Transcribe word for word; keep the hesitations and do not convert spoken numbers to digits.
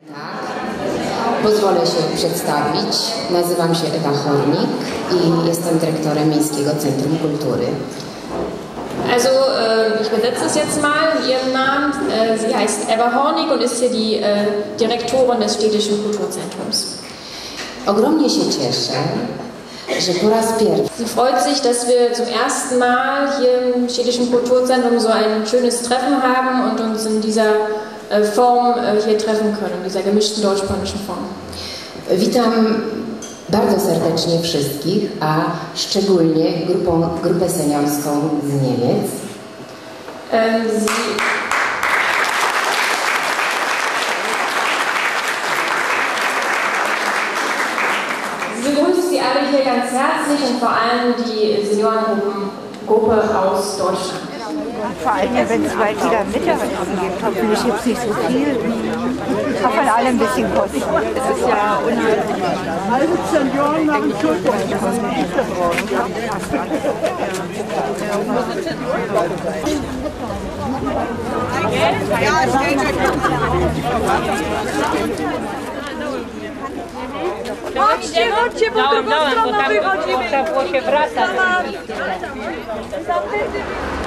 Tak, pozwolę się przedstawić. Nazywam się Ewa Hornik i jestem dyrektorem Miejskiego Centrum Kultury. Also, äh, ich übersetze es jetzt mal, ihren Namen. Äh, sie heißt Ewa Hornig und ist hier die äh, Direktorin des Städtischen Kulturzentrums. Ogromnie się cieszę, że po raz pierwszy. Sie freut sich, dass wir zum ersten Mal hier im Städtischen Kulturzentrum so ein schönes Treffen haben und uns in dieser äh, Form äh, hier treffen können, in dieser gemischten deutsch-polnischen Form. Witam bardzo serdecznie wszystkich, a szczególnie grupą, grupę seniorską z Niemiec. Ähm, sie Sie begrüßt Sie alle hier ganz herzlich und vor allem die Seniorengruppe aus Deutschland. Vor allem, wenn es bald wieder Mittagessen gibt, hoffentlich gibt es nicht so viel. Auch wenn alle ein bisschen kosten. Das ist ja unheimlich. Alle Senioren haben Schultern. Chodźcie, chodźcie, bo drugą stroną wychodzimy. Trzeba było się wracać. Zamknięty.